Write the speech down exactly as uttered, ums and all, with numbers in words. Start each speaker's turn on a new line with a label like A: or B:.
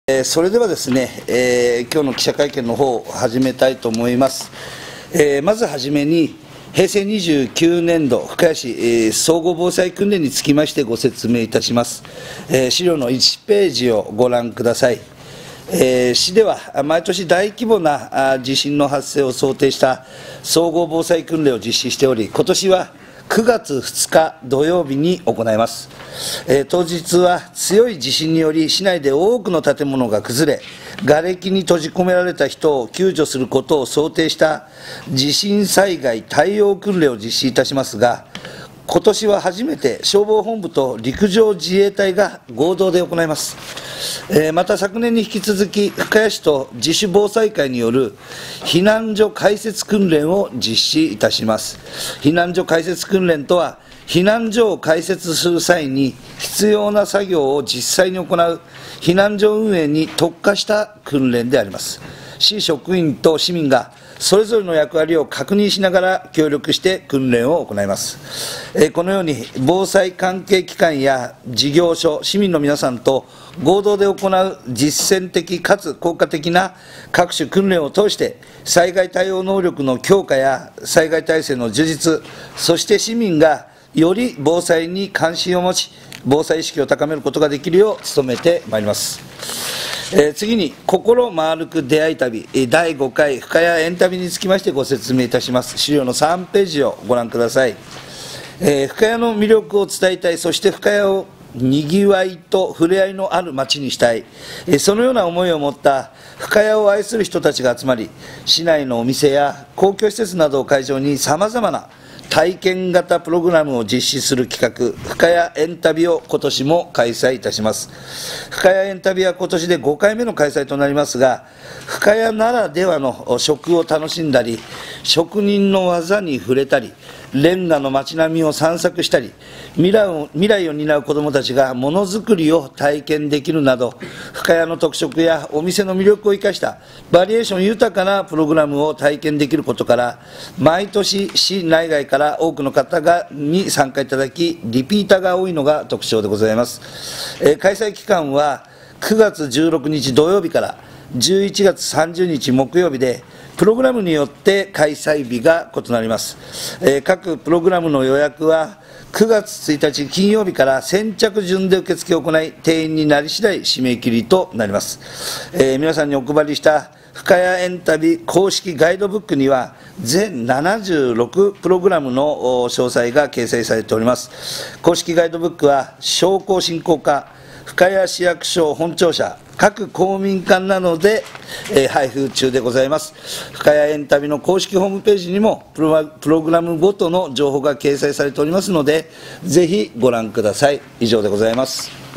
A: それではですね、えー、今日の記者会見の方を始めたいと思います。えー、まずはじめに、へいせいにじゅうきゅうねんど深谷市、えー、総合防災訓練につきましてご説明いたします。えー、資料のいちページをご覧ください。えー、市では毎年大規模な地震の発生を想定した総合防災訓練を実施しており、今年はくがつふつか土曜日に行います。えー、当日は強い地震により市内で多くの建物が崩れ、瓦礫に閉じ込められた人を救助することを想定した地震災害対応訓練を実施いたしますが、今年は初めて消防本部と陸上自衛隊が合同で行います。えー、また昨年に引き続き深谷市と自主防災会による避難所開設訓練を実施いたします。避難所開設訓練とは、避難所を開設する際に必要な作業を実際に行う避難所運営に特化した訓練であります。市職員と市民がそれぞれの役割を確認しながら協力して訓練を行います。このように防災関係機関や事業所、市民の皆さんと合同で行う実践的かつ効果的な各種訓練を通して、災害対応能力の強化や災害体制の充実、そして市民がより防災に関心を持ち、防災意識を高めることができるよう努めてまいります。えー、次に、心まるく出会い旅だいごかい深谷縁旅につきましてご説明いたします。資料のさんページをご覧ください。えー、深谷の魅力を伝えたい、そして深谷をにぎわいと触れ合いのある街にしたい、えー、そのような思いを持った深谷を愛する人たちが集まり、市内のお店や公共施設などを会場にさまざまな体験型プログラムを実施する企画、深谷縁旅を今年も開催いたします。深谷縁旅は今年でごかいめの開催となりますが、深谷ならではの食を楽しんだり、職人の技に触れたり、レンガの街並みを散策したり、未来を未来を担う子どもたちがものづくりを体験できるなど、深谷の特色やお店の魅力を生かしたバリエーション豊かなプログラムを体験できることから、毎年市内外から多くの方がに参加いただき、リピーターが多いのが特徴でございます。えー、開催期間はくがつじゅうろくにち土曜日からじゅういちがつさんじゅうにち木曜日で、プログラムによって開催日が異なります。えー、各プログラムの予約はくがつついたち金曜日から先着順で受付を行い、定員になり次第締め切りとなります。えー、皆さんにお配りした深谷縁旅公式ガイドブックには全ななじゅうろくプログラムの詳細が掲載されております。公式ガイドブックは商工振興課、深谷市役所本庁舎、各公民館などで、えー、配布中でございます。深谷縁旅の公式ホームページにもプロ、プログラムごとの情報が掲載されておりますので、ぜひご覧ください。以上でございます。